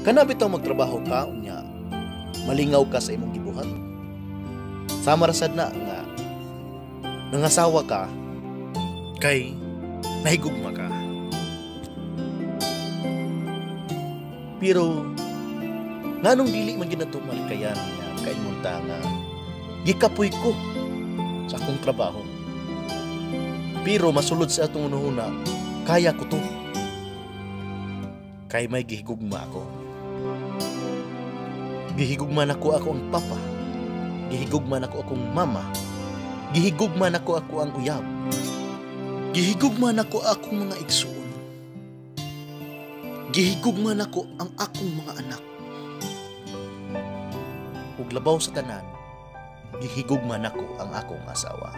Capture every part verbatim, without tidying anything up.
Kana bitaw magtrabaho ka unya malingaw ka sa imong gibuhat. Sama ra sad na nga nangasawa ka kay nahigugma ka. Pero nganong dili man ginato malikayan nga kaimong nga gikapoy ko sa akong trabaho. Pero masulod sa atong unahuna, kaya ko to. Kay may gihigugma ako. Gihigugma na ko ako ang papa. Gihigugma na ko akong mama. Gihigugma na ko ako ang uyab. Gihigugma na ko akong mga igsuon. Gihigugma na ko ang akong mga anak. Ug labaw sa tanan, gihigugma na ko ang akong asawa.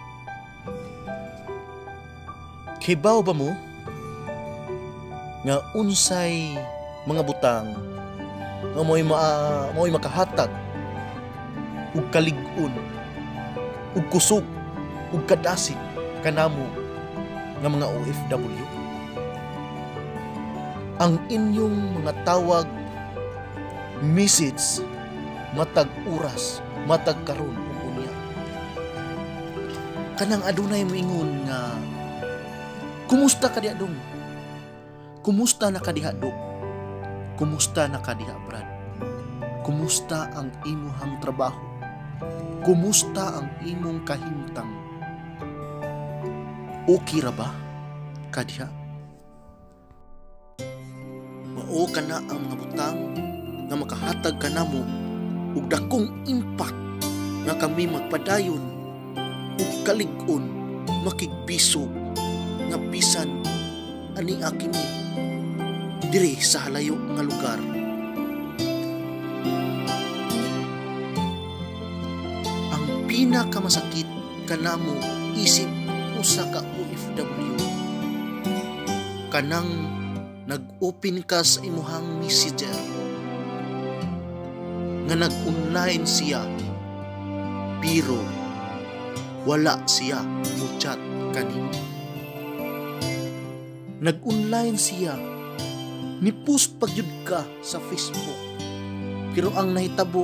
Kibaw ba mo nga unsay mga butang nga mo'y ma mo'y makahatag ug kalig-on ug kusog ug kadasig kanamo nga mga O F W? Ang inyong mga tawag, message, matag oras, matag karon ug unya. Kanang adunay moingon nga kumusta ka diha dong? Kumusta na ka diha dong? Kumusta na ka diha brad? Kumusta ang imuhang trabaho? Kumusta ang imong kahimtang? Okay ra ba ka diha? Mao kana ang mga butang nga makahatag kanamo ug dakong impact nga kami magpadayon ug kalig-on makigbisog nga bisan ani akimi diri sa halayo nga lugar. Ang pinakamasakit kanamo isip usa ka O F W kanang nag-open ka sa imuhang messenger nga nag-online siya pero wala siya mo-chat kanimo. Nag-online siya, ni-post pagyud ka sa Facebook, pero ang nahitabo,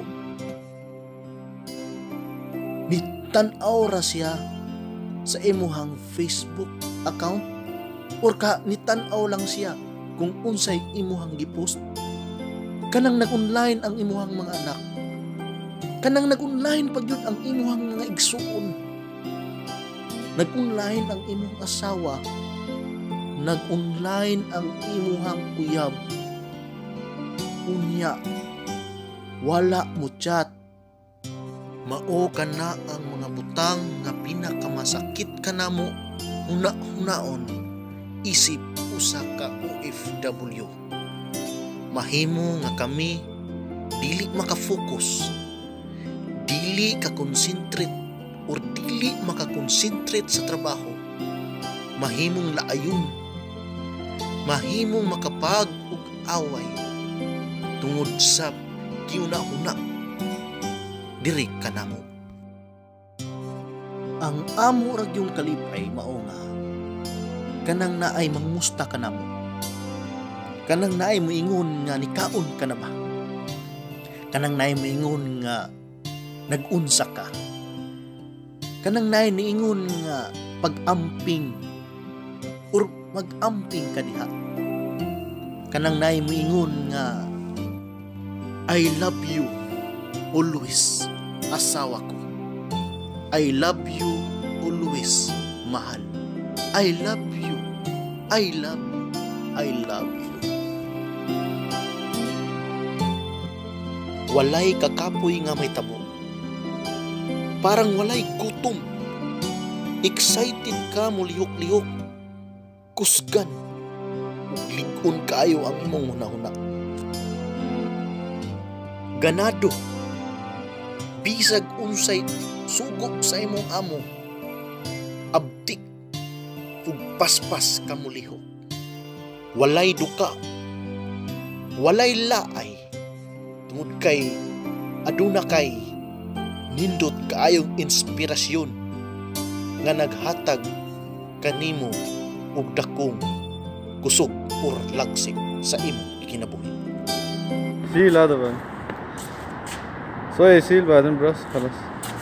nitan-aw ra siya sa imuhang Facebook account or ka nitan-aw lang siya kung unsay imuhang gipost. Kanang nag-online ang imuhang mga anak, kanang nag-online pagyud ang imuhang mga igsuon, nag-online ang imong asawa, nag-online ang imuhang uyab. Unya, wala mo chat. Mao kana ang mga butang nga pinakamasakit kanamo una-hunaon isip usa ka O F W. Mahimo nga kami dili maka-focus, dili ka-concentrate or dili maka-concentrate sa trabaho. Mahimong laayon, mahimong makapag ug away tungod sa giuna-una diri kanamo. Ang amo ra gyung kalipay mao nga kanang naay mangmusta kanamo, kanang naay moingon nga nikaon ka na ba, kanang naay moingon nga nag-unsa ka, kanang naay niingon nga pag-amping or mag-amping ka diha, kanang naay moingon nga I love you always asawa ko, I love you always mahal, I love you, I love you, I love you. Walay kakapoy nga may tabo, parang walay gutom, excited ka mo lihok-lihok, kusgan ug lig-on kaayo ang imong hunahuna. Ganado bisag unsay sugok sa imong amo, abdik ug paspas ka mo lihok. Walay duka, walay laay, tungod kay aduna kay nindot kaayong inspirasyon nga naghatag kanimo og dakong kusog or lagsik sa imong kinabuhi. सील هذا بقى شوية يسيل بعدين براس خلاص.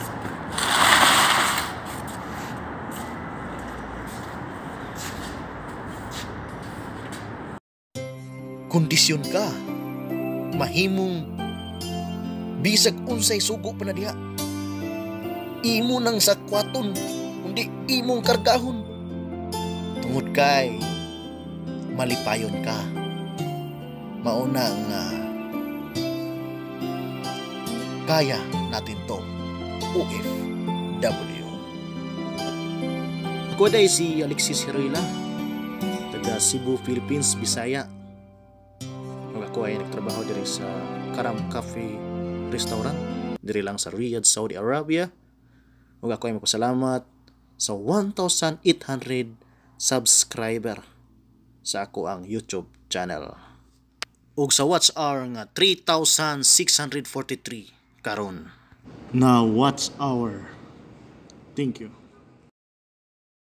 Kondisyon ka, mahimong bisag unsay sugo pa na diha. Imo nang sakwaton, kundi imong kargahon. Tungod kay malipayon ka. Mauna nga kaya natin to, O F W. Ako day si Alexis Heroila, taga Cebu, Philippines, Bisaya. Ako ay nagtrabaho diri sa Karam Cafe Restaurant diri lang sa Riyadh, Saudi Arabia. Ug ako ay magpasalamat sa one thousand eight hundred subscriber sa ako ang YouTube channel. Ug sa watch hour nga three thousand six hundred forty-three karon na watch hour. Thank you.